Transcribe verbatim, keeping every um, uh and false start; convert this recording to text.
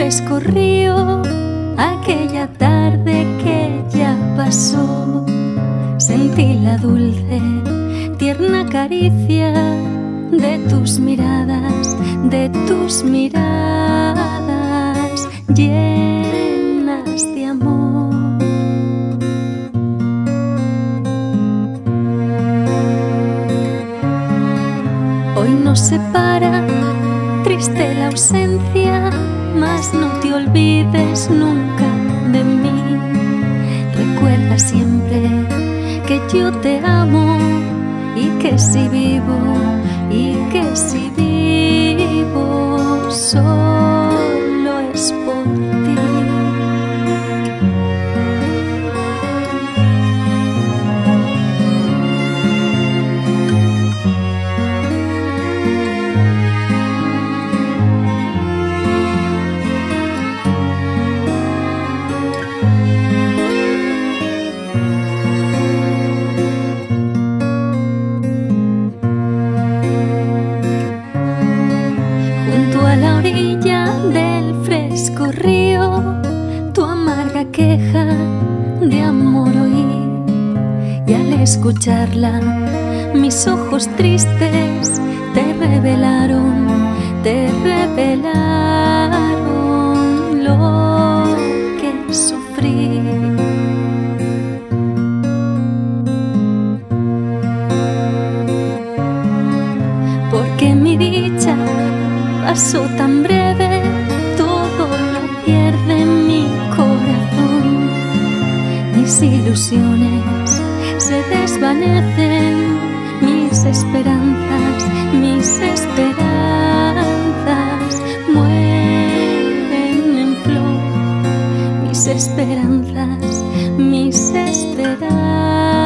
fresco río, aquella tarde que ya pasó, sentí la dulce, tierna caricia de tus miradas, de tus miradas llenas de amor. Hoy nos separa triste la ausencia, mas no te olvides nunca de mí. Recuerda siempre que yo te amo y que si vivo, y que si vivo solo es por ti. A la orilla del fresco río, tu amarga queja de amor oí, y al escucharla mis ojos tristes te revelaron, te revelaron lo que sufrí. Porque mi dicha pasó tan breve, todo lo pierde mi corazón. Mis ilusiones se desvanecen, mis esperanzas, mis esperanzas mueren en flor. Mis esperanzas, mis esperanzas